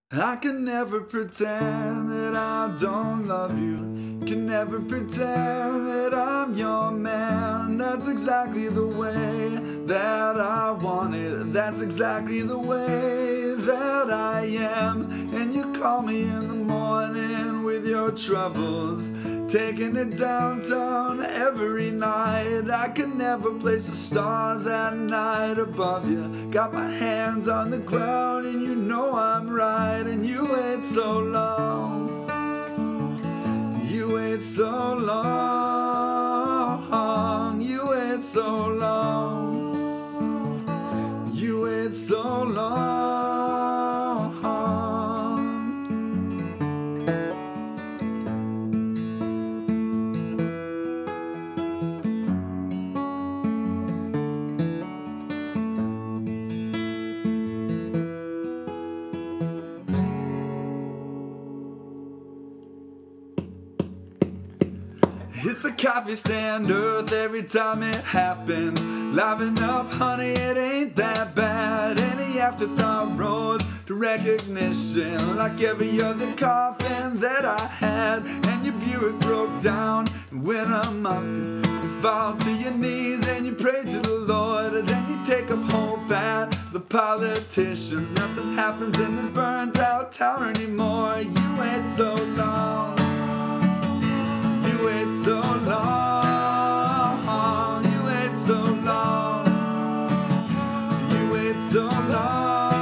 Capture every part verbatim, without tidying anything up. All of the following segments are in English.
I can never pretend that I don't love you. Can never pretend that I'm your man. That's exactly the way that I want it. That's exactly the way that I am. And you call me in the morning with your troubles, taking it downtown every night. I can never place the stars at night above you. Got my hands on the ground and you know I'm right. And you wait so long, you wait so long, you wait so long, you wait so long. It's a coffee stand earth every time it happens. Liven up, honey, it ain't that bad. Any afterthought rose to recognition, like every other coffin that I had. And your Buick broke down in Winnemucca. You fall to your knees and you pray to the Lord. And then you take up hope at the politicians. Nothing happens in this burnt out town anymore. You wait so long, you wait so long, you wait so long, you wait so long.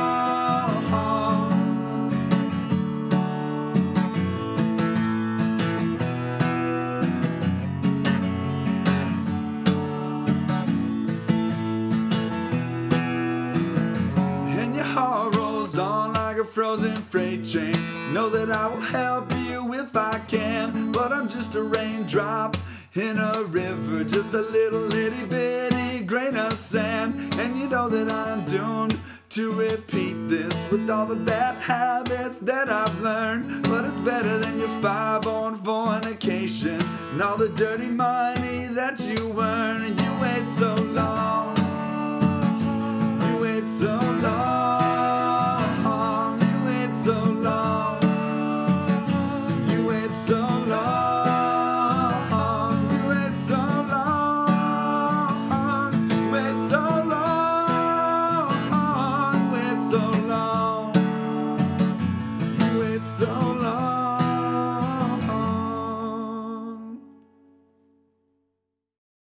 And your heart rolls on like a frozen freight train. Know that I will help you if I can, but I'm just a raindrop in a river, just a little itty bitty grain of sand. And you know that I'm doomed to repeat this with all the bad habits that I've learned. But it's better than your five-bone fornication and all the dirty money that you earn. And you wait so long,